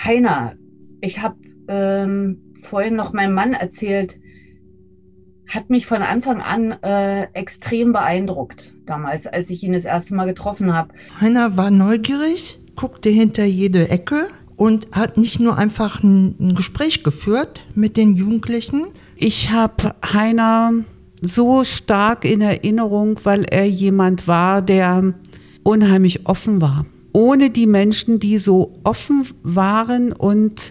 Heiner, ich habe vorhin noch meinem Mann erzählt, hat mich von Anfang an extrem beeindruckt, damals, als ich ihn das erste Mal getroffen habe. Heiner war neugierig, guckte hinter jede Ecke und hat nicht nur einfach ein Gespräch geführt mit den Jugendlichen. Ich habe Heiner so stark in Erinnerung, weil er jemand war, der unheimlich offen war. Ohne die Menschen, die so offen waren und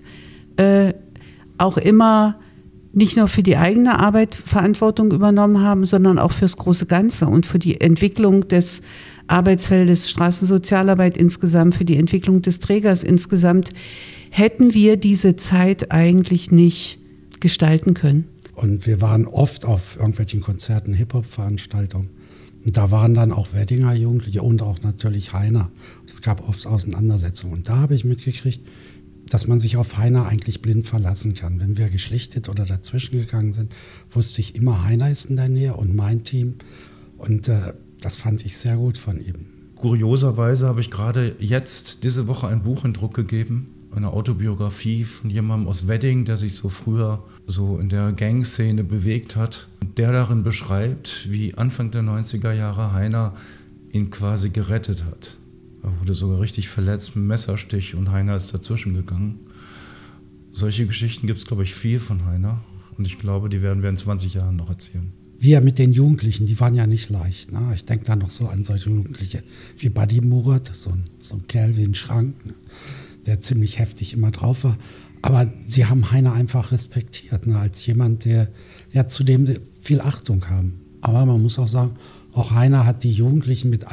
auch immer nicht nur für die eigene Arbeit Verantwortung übernommen haben, sondern auch fürs große Ganze und für die Entwicklung des Arbeitsfeldes Straßensozialarbeit insgesamt, für die Entwicklung des Trägers insgesamt, hätten wir diese Zeit eigentlich nicht gestalten können. Und wir waren oft auf irgendwelchen Konzerten, Hip-Hop-Veranstaltungen. Und da waren dann auch Weddinger Jugendliche und auch natürlich Heiner. Es gab oft Auseinandersetzungen. Und da habe ich mitgekriegt, dass man sich auf Heiner eigentlich blind verlassen kann. Wenn wir geschlichtet oder dazwischen gegangen sind, wusste ich immer, Heiner ist in der Nähe und mein Team. Und das fand ich sehr gut von ihm. Kurioserweise habe ich gerade jetzt diese Woche ein Buch in Druck gegeben, eine Autobiografie von jemandem aus Wedding, der sich so früher so in der Gangszene bewegt hat. Der darin beschreibt, wie Anfang der 90er Jahre Heiner ihn quasi gerettet hat. Er wurde sogar richtig verletzt mit einem Messerstich und Heiner ist dazwischen gegangen. Solche Geschichten gibt es, glaube ich, viel von Heiner. Und ich glaube, die werden wir in 20 Jahren noch erzählen. Wir mit den Jugendlichen, die waren ja nicht leicht. Ne? Ich denke da noch so an solche Jugendliche wie Buddy Murat, so ein Kerl wie ein Schrank, ne? Der ziemlich heftig immer drauf war. Aber sie haben Heiner einfach respektiert, ne? Als jemand, der ja zudem viel Achtung haben. Aber man muss auch sagen, auch Heiner hat die Jugendlichen mit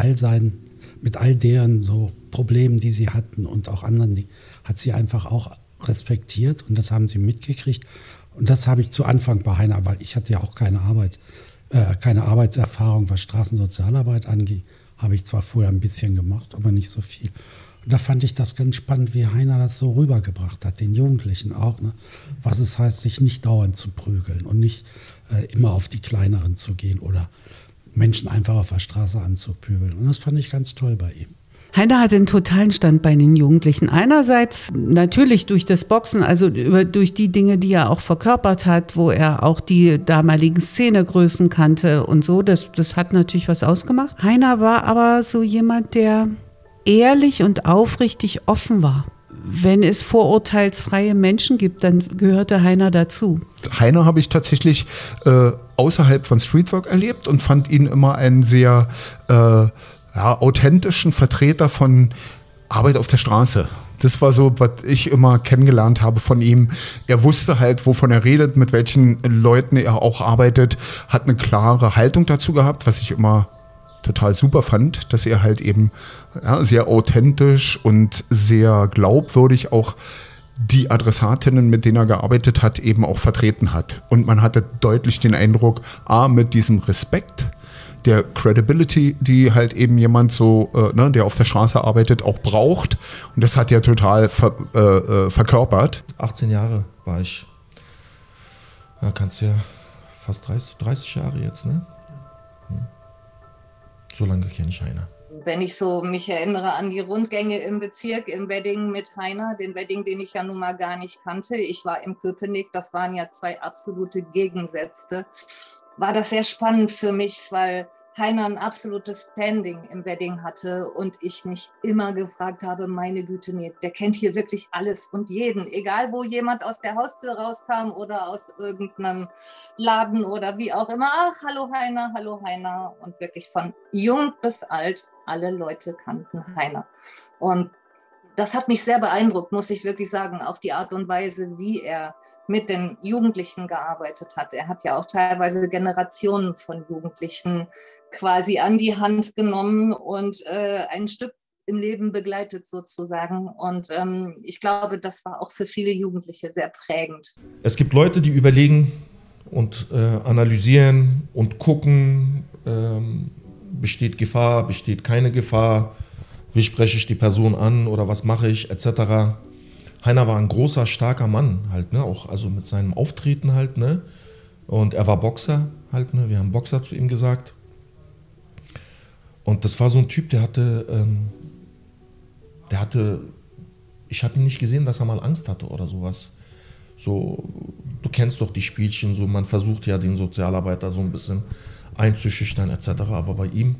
all deren so Problemen, die sie hatten und auch anderen, die hat sie einfach auch respektiert und das haben sie mitgekriegt. Und das habe ich zu Anfang bei Heiner, weil ich hatte ja auch keine Arbeitserfahrung, was Straßensozialarbeit angeht. Habe ich zwar vorher ein bisschen gemacht, aber nicht so viel. Und da fand ich das ganz spannend, wie Heiner das so rübergebracht hat, den Jugendlichen auch, ne? Was es heißt, sich nicht dauernd zu prügeln und nicht immer auf die Kleineren zu gehen oder Menschen einfach auf der Straße anzupöbeln. Und das fand ich ganz toll bei ihm. Heiner hatte einen totalen Stand bei den Jugendlichen. Einerseits natürlich durch das Boxen, also durch die Dinge, die er auch verkörpert hat, wo er auch die damaligen Szenegrößen kannte und so. Das hat natürlich was ausgemacht. Heiner war aber so jemand, der ehrlich und aufrichtig offen war. Wenn es vorurteilsfreie Menschen gibt, dann gehörte Heiner dazu. Heiner habe ich tatsächlich außerhalb von Streetwork erlebt und fand ihn immer einen sehr authentischen Vertreter von Arbeit auf der Straße. Das war so, was ich immer kennengelernt habe von ihm. Er wusste halt, wovon er redet, mit welchen Leuten er auch arbeitet, hat eine klare Haltung dazu gehabt, was ich immer total super fand, dass er halt eben sehr authentisch und sehr glaubwürdig auch die Adressatinnen, mit denen er gearbeitet hat, eben auch vertreten hat. Und man hatte deutlich den Eindruck, mit diesem Respekt, der Credibility, die halt eben jemand so, der auf der Straße arbeitet, auch braucht. Und das hat er total verkörpert. 18 Jahre war ich, kannst ja fast 30 Jahre jetzt, ne? So lange kenne ich Heiner. Wenn ich so mich erinnere an die Rundgänge im Bezirk, im Wedding mit Heiner, den Wedding, den ich ja nun mal gar nicht kannte. Ich war im Köpenick, das waren ja zwei absolute Gegensätze. War das sehr spannend für mich, weil Heiner ein absolutes Standing im Wedding hatte und ich mich immer gefragt habe, meine Güte, nee, der kennt hier wirklich alles und jeden. Egal, wo jemand aus der Haustür rauskam oder aus irgendeinem Laden oder wie auch immer. Ach, hallo Heiner. Und wirklich von jung bis alt, alle Leute kannten Heiner. Und das hat mich sehr beeindruckt, muss ich wirklich sagen. Auch die Art und Weise, wie er mit den Jugendlichen gearbeitet hat. Er hat ja auch teilweise Generationen von Jugendlichen quasi an die Hand genommen und ein Stück im Leben begleitet sozusagen. Und ich glaube, das war auch für viele Jugendliche sehr prägend. Es gibt Leute, die überlegen und analysieren und gucken, besteht Gefahr, besteht keine Gefahr, wie spreche ich die Person an oder was mache ich, etc. Heiner war ein großer, starker Mann halt, ne, auch also mit seinem Auftreten halt, ne, und er war Boxer halt, ne, wir haben Boxer zu ihm gesagt. Und das war so ein Typ, der hatte, ich habe nicht gesehen, dass er mal Angst hatte oder sowas. So, du kennst doch die Spielchen, so man versucht ja den Sozialarbeiter so ein bisschen einzuschüchtern etc. Aber bei ihm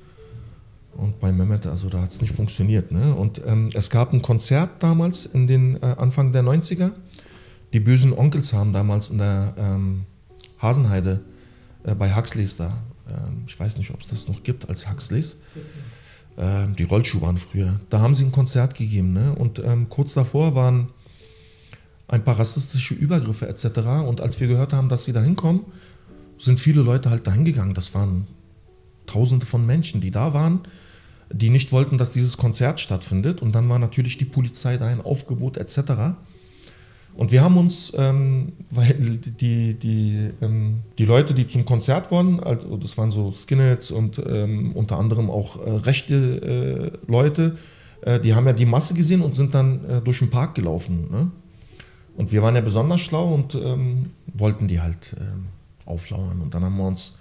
und bei Mehmet, also da hat es nicht funktioniert. Ne? Und es gab ein Konzert damals in den Anfang der 90er. Die bösen Onkels haben damals in der Hasenheide bei Huxleys da, ich weiß nicht, ob es das noch gibt als Huxleys, die Rollschuhe waren früher, da haben sie ein Konzert gegeben. Ne? Und kurz davor waren ein paar rassistische Übergriffe etc. Und als wir gehört haben, dass sie da hinkommen, sind viele Leute halt dahin gegangen. Das waren Tausende von Menschen, die da waren, die nicht wollten, dass dieses Konzert stattfindet. Und dann war natürlich die Polizei da, ein Aufgebot etc. Und wir haben uns, weil die Leute, die zum Konzert waren, also das waren so Skinheads und unter anderem auch rechte Leute, die haben ja die Masse gesehen und sind dann durch den Park gelaufen. Ne? Und wir waren ja besonders schlau und wollten die halt auflauern. Und dann haben wir uns,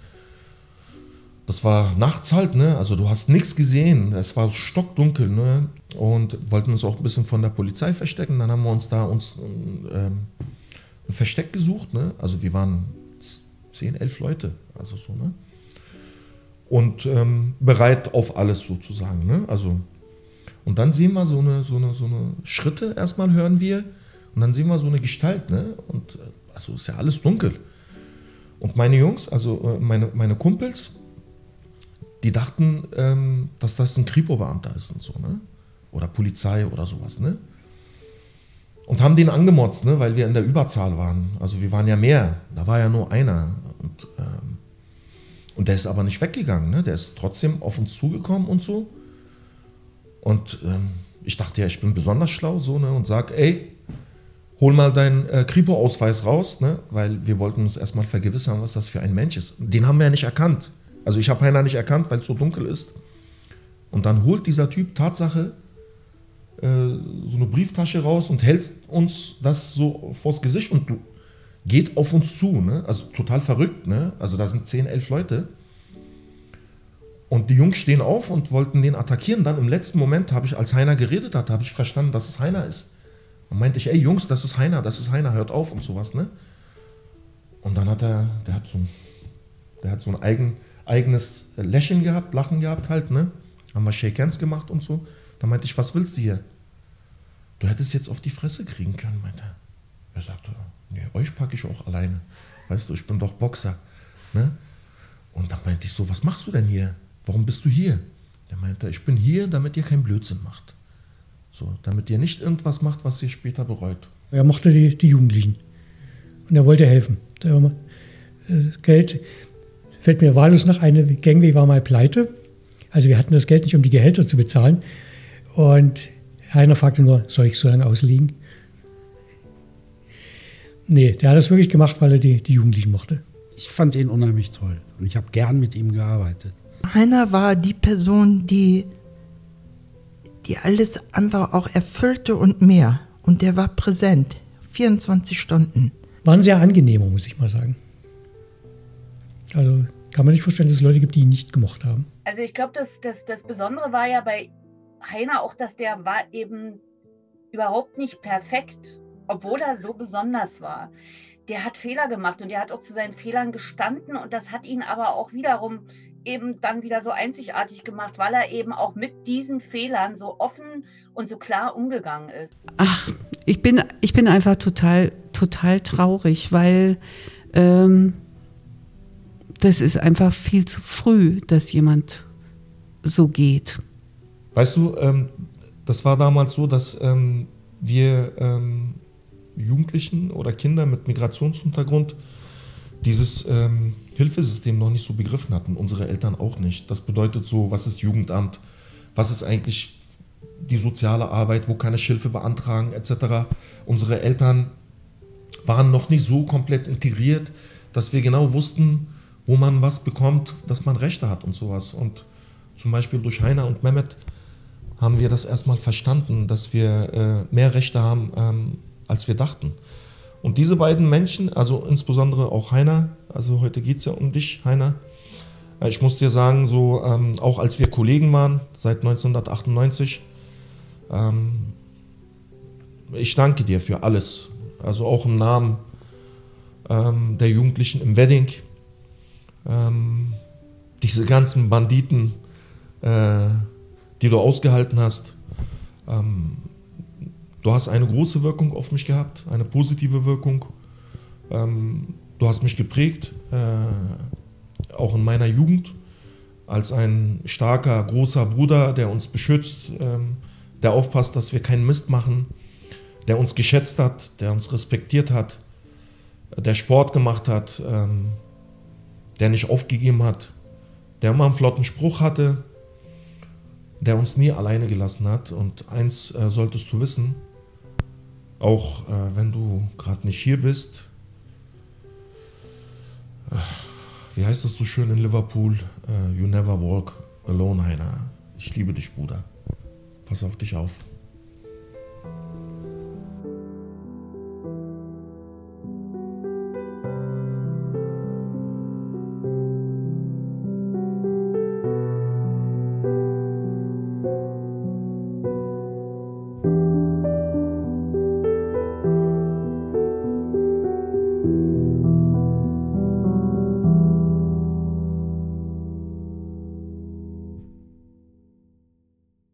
das war nachts halt, ne? Also du hast nichts gesehen, es war stockdunkel, ne? Und wollten uns auch ein bisschen von der Polizei verstecken. Dann haben wir uns da ein Versteck gesucht, ne? Also wir waren 10, 11 Leute, also so, ne? Und bereit auf alles sozusagen, ne? Also, und dann sehen wir so eine Schritte, erstmal hören wir, und dann sehen wir so eine Gestalt, ne? Und also ist ja alles dunkel. Und meine Jungs, also meine Kumpels, die dachten, dass das ein Kripo-Beamter ist und so, ne? Oder Polizei oder sowas, ne? Und haben den angemotzt, ne? Weil wir in der Überzahl waren. Also wir waren ja mehr, da war ja nur einer. Und der ist aber nicht weggegangen, ne? Der ist trotzdem auf uns zugekommen und so. Und ich dachte ja, ich bin besonders schlau, so, ne? Und sag, ey, hol mal deinen Kripo-Ausweis raus, ne? Weil wir wollten uns erstmal vergewissern, was das für ein Mensch ist. Den haben wir ja nicht erkannt. Also ich habe Heiner nicht erkannt, weil es so dunkel ist. Und dann holt dieser Typ Tatsache so eine Brieftasche raus und hält uns das so vors Gesicht und geht auf uns zu. Ne? Also total verrückt. Ne? Also da sind 10, 11 Leute. Und die Jungs stehen auf und wollten den attackieren. Dann im letzten Moment habe ich, als Heiner geredet hat, habe ich verstanden, dass es Heiner ist. Dann meinte ich, ey Jungs, das ist Heiner, hört auf und sowas. Ne? Und dann hat der hat so ein eigenes Lächeln gehabt, Lachen gehabt halt, ne? Haben wir Shake Hands gemacht und so. Da meinte ich, was willst du hier? Du hättest jetzt auf die Fresse kriegen können, meinte er. Er sagte, nee, euch packe ich auch alleine. Weißt du, ich bin doch Boxer, ne? Und dann meinte ich so, was machst du denn hier? Warum bist du hier? Er meinte, ich bin hier, damit ihr keinen Blödsinn macht. So, damit ihr nicht irgendwas macht, was ihr später bereut. Er mochte die Jugendlichen. Und er wollte helfen. Das Geld fällt mir wahllos nach, eine Gangway war mal pleite. Also wir hatten das Geld nicht, um die Gehälter zu bezahlen. Und Heiner fragte nur, soll ich so lange ausliegen? Nee, der hat das wirklich gemacht, weil er die Jugendlichen mochte. Ich fand ihn unheimlich toll und ich habe gern mit ihm gearbeitet. Heiner war die Person, die alles einfach auch erfüllte und mehr. Und der war präsent, 24 Stunden. War ein sehr angenehmer, muss ich mal sagen. Also kann man nicht vorstellen, dass es Leute gibt, die ihn nicht gemocht haben. Also ich glaube, das Besondere war ja bei Heiner auch, dass der war eben überhaupt nicht perfekt, obwohl er so besonders war. Der hat Fehler gemacht und der hat auch zu seinen Fehlern gestanden und das hat ihn aber auch wiederum eben dann wieder so einzigartig gemacht, weil er eben auch mit diesen Fehlern so offen und so klar umgegangen ist. Ach, ich bin einfach total traurig, weil das ist einfach viel zu früh, dass jemand so geht. Weißt du, das war damals so, dass wir Jugendlichen oder Kinder mit Migrationshintergrund dieses Hilfesystem noch nicht so begriffen hatten, unsere Eltern auch nicht. Das bedeutet so, was ist Jugendamt, was ist eigentlich die soziale Arbeit, wo kann ich Hilfe beantragen etc. Unsere Eltern waren noch nicht so komplett integriert, dass wir genau wussten, wo man was bekommt, dass man Rechte hat und sowas. Und zum Beispiel durch Heiner und Mehmet haben wir das erstmal verstanden, dass wir mehr Rechte haben, als wir dachten. Und diese beiden Menschen, also insbesondere auch Heiner, also heute geht es ja um dich, Heiner, ich muss dir sagen, so auch als wir Kollegen waren, seit 1998, ich danke dir für alles. Also auch im Namen der Jugendlichen im Wedding. Diese ganzen Banditen, die du ausgehalten hast. Du hast eine große Wirkung auf mich gehabt, eine positive Wirkung. Du hast mich geprägt, auch in meiner Jugend, als ein starker, großer Bruder, der uns beschützt, der aufpasst, dass wir keinen Mist machen, der uns geschätzt hat, der uns respektiert hat, der Sport gemacht hat, der nicht aufgegeben hat, der immer einen flotten Spruch hatte, der uns nie alleine gelassen hat. Und eins solltest du wissen, auch wenn du gerade nicht hier bist, wie heißt das so schön in Liverpool? You never walk alone, Heiner. Ich liebe dich, Bruder. Pass auf dich auf.